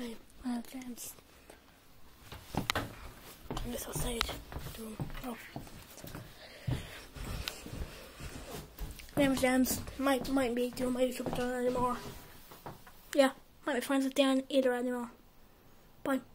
Okay, James. I guess I'll say it to him. Oh. James might be doing my YouTube channel anymore. Yeah, might be friends with Dan either anymore. Bye.